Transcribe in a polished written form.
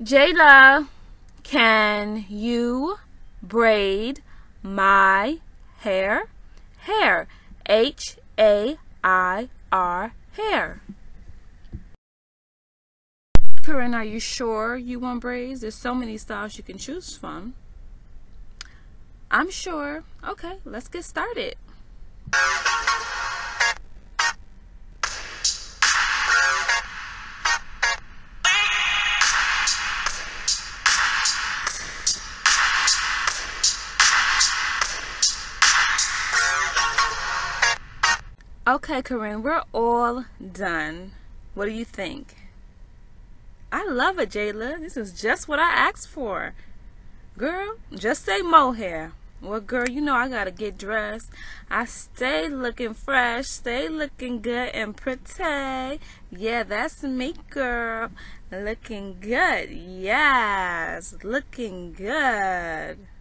Jayla, can you braid my hair? Hair, H-A-I-R, hair. Corinne, are you sure you want braids? There's so many styles you can choose from. I'm sure. Okay, let's get started. Okay, Corinne, we're all done. What do you think? I love it, Jayla. This is just what I asked for. Girl, just say mohair. Well, girl, you know I gotta get dressed. I stay looking fresh, stay looking good and pretty. Yeah, that's me, girl. Looking good. Yes, looking good.